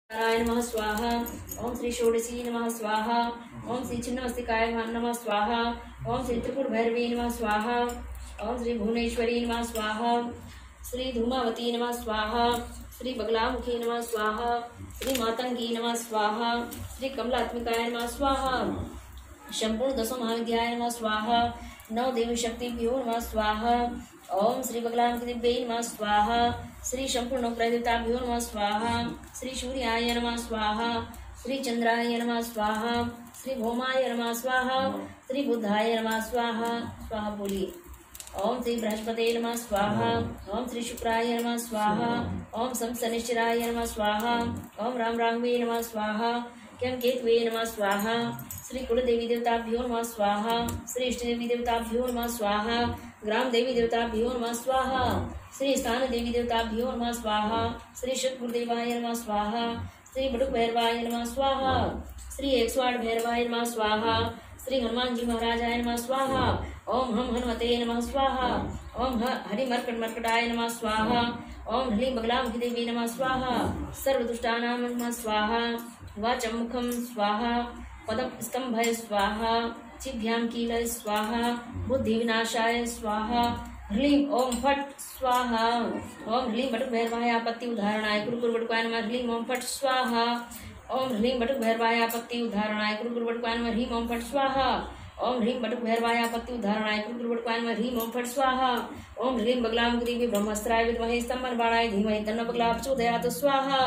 नारायण नमः स्वाहा। ओम श्री षोडशी नमः स्वाहा। ओम श्री छिन्नमस्तिकाय नमः स्वाहा। ओम श्री त्रिपुर भैरवी नमः स्वाहा। ओम श्री भुवनेश्वरी नमः स्वाहा। श्री धूमावती नमः स्वाहा। श्री बगलामुखी नमः स्वाहा। श्री मातंगी नमः स्वाहा। श्री कमलात्मिकाय नमः स्वाहा। संपूर्ण दशो महाविद्याय नमः स्वाहा। नौ देवी शक्तिभ्यो नमः स्वाहा। ओम श्री बगलामुखी दिव्यै नमः स्वाहा। श्री संपूर्ण प्रदेवताभ्यो नमः स्वाहा। श्री सूर्याय नमः स्वाहा। श्री चंद्राय नमः स्वाहा। श्री भौमाय नमः स्वाहा। श्री बुद्धाय नमः स्वाहा। स्वाहा बोलिए। ओम श्री बृहस्पते नमः स्वाहा। ओम श्री शुक्राय नमः स्वाहा। ओम सम शनिश्चराय नमः स्वाहा। ओम राम राघवे नमः स्वाहा। क्यं केतवे नमः स्वाहा। श्री कुल देवी देवताभ्यो नमः स्वाहा। श्री इष्ट देवी देवताभ्यो नमः स्वाहा। ग्राम देवी देवताभ्यो नमः स्वाहा। श्री स्थान देवी देवताभ्यो नमः स्वाहा। श्री शतगुरुदेवाय नमः स्वाहा। श्री बटुक भैरवाय नमः स्वाहा। श्री 108 भैरवाय नमः स्वाहा। श्री हनुमान जी महाराजाय नमः स्वाहा। ओम हम हनुमते नमः स्वाहा। ओम हरि मर्कटाय नमः स्वाहा। ओम ह्रीं बगलामुखी देवी नमः स्वाहा। सर्वदुष्टानां नमः स्वाहा। वाचं मुखं स्वाहा। पदं स्तंभय स्वाहा। जिह्वां कीलय स्वाहा। बुद्धि विनाशाय स्वाहा। ह्रीं ओम फट स्वाहा। ओम ह्रीं बटुक भैरवाय आपत्ति उदाहरणाय कुरु बटुकाय नमः। ह्रीं ओम फट स्वाहा। ओम ह्रीं बटुक भैरवाय आपत्ति उदाहरणाय कुरु बटुकाय नमः। ह्रीं ओम फट स्वाहा। ओम ह्रीं बटुक भैरवाय आपत्ति उदाहरणाय कुरु बटुकाय नमः। ह्रीं ओम फट स्वाहा। ओम ह्रीं बगलामुखी देवी ब्रह्मास्त्राय विद्महे स्तंभन बाणाय धीमहि तन्नो बगला प्रचोदयात् स्वाहा।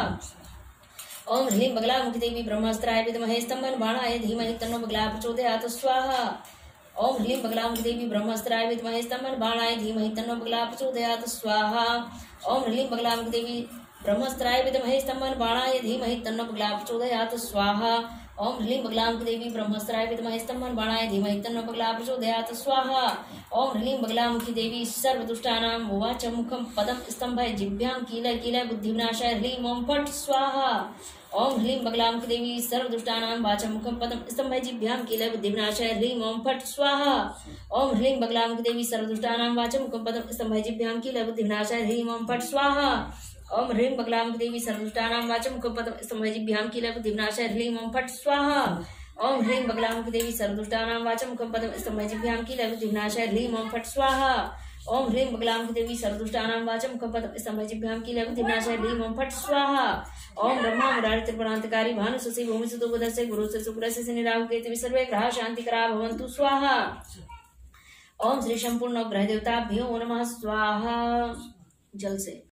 ओम ह्रीं बगलामुखी देवी ब्रह्मास्त्राय विद्महे स्तंभन बाणाय धीमहि तन्नो बगला प्रचोदयात् स्वाहा। ओम ह्रीं बगलामुखी देवी ब्रह्मास्त्राय विद्महे स्तंभन बाणाय धीमहि तन्नो बगला प्रचोदयात् स्वाहा। ओम ह्रीं बगलामुखी देवी ब्रह्मास्त्राय विद्महे स्तंभन बाणाय धीमहि तन्नो बगला प्रचोदयात् स्वाहा। ओम ह्रीं बगलामुखी देवी ब्रह्मास्त्राय विद्महे स्तंभन बाणाय धीमहि तन्नो बगला प्रचोदयात् स्वाहा। ओम ह्रीं बगलामुखी देवी सर्वदुष्टानां वाचं मुखं पदं स्तंभय जिह्वां कीलय बुद्धिविनाशाय ह्रीं ओम फट् स्वाहा। ओम ह्रीं बगलामुखी देवी सर्वदुष्टानां वाचं मुखं पदं स्तंभय जिह्वां कीलय बुद्धिविनाशाय ह्रीं ओम फट् स्वाहा। ओम ह्रीं बगलामुखी देवी सर्वदुष्टानां वाचं मुखं पदं स्तंभय जिह्वां कीलय बुद्धिविनाशाय ह्रीं ओम फट् स्वाहा। ओम ह्रीं बगलामुखी देवी सर्वदुष्टानां वाचं मुखं पदं स्तंभय जिह्वां कीलय बुद्धिविनाशाय ह्रीं ओम फट् स्वाहा। ओम ह्रीं बगलामुखी देवी सर्वदुष्टानां वाचं मुखं पदं स्तंभय जिह्वां कीलय बुद्धिविनाशाय ह्रीं ओम फट् स्वाहा। ओम ह्रीं बगलामुखी देवी सर्वदुष्टानां वाचं मुखं पदं स्तंभय जिह्वां कीलय बुद्धिविनाशाय ह्रीं ओम फट् स्वाहा। ओम ब्रह्मा मुरारी त्रिपुरांतकारी भानु सुसी भूमि सुतो बुधस्य गुरु से शुक्र से शनि राहु केतु सर्वे ग्रहाः शांतिकरा भवन्तु स्वाहा। ओम श्री संपूर्ण ग्रह देवताभ्यो नमः स्वाहा। जल से